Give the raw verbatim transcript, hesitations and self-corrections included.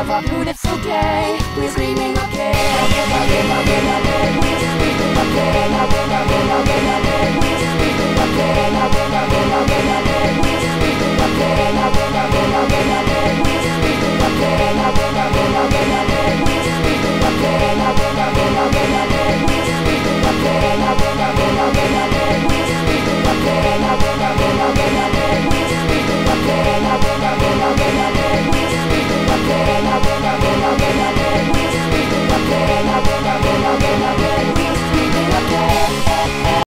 of a beautiful day. We're screaming again, again, again, again, again. We're screaming again, again, again, again, again. We're screaming again, again.